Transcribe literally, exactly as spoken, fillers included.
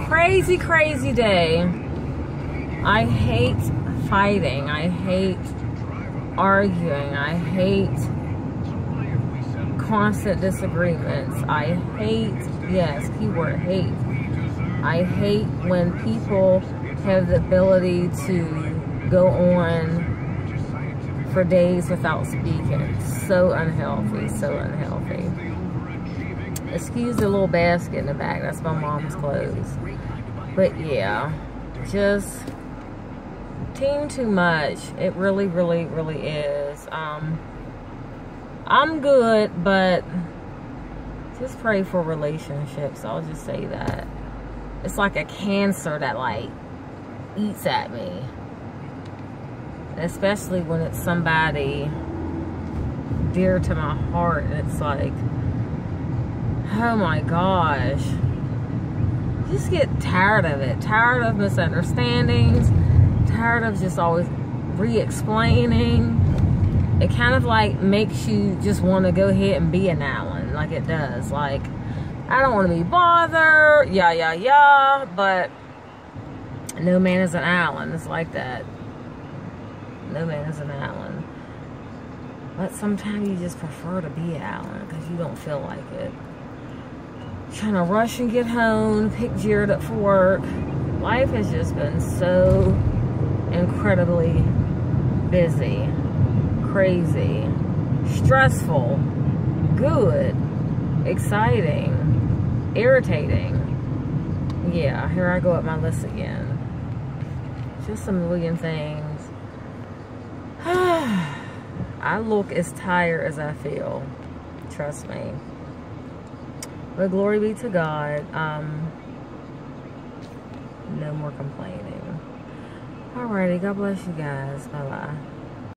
crazy, crazy day. I hate fighting. I hate arguing. I hate constant disagreements. I hate, yes, keyword hate. I hate when people have the ability to go on for days without speaking. So unhealthy, so unhealthy. Excuse the little basket in the back. That's my mom's clothes. But yeah, just team too much. It really, really, really is. Um, I'm good, but just pray for relationships. I'll just say that. It's like a cancer that like eats at me. Especially when it's somebody dear to my heart. And it's like, oh my gosh. Just get tired of it. Tired of misunderstandings. Tired of just always re-explaining. It kind of like makes you just want to go ahead and be an Allen. Like it does. Like, I don't want to be bothered. Yeah, yeah, yeah. But no man is an Allen. It's like that. No man is an Allen. But sometimes you just prefer to be an Allen because you don't feel like it. Trying to rush and get home, pick Jared up for work. Life has just been so incredibly busy, crazy, stressful, good, exciting, irritating. Yeah, here I go at my list again. Just a million things. I look as tired as I feel. Trust me. But glory be to God. Um, no more complaining. Alrighty, God bless you guys. Bye-bye.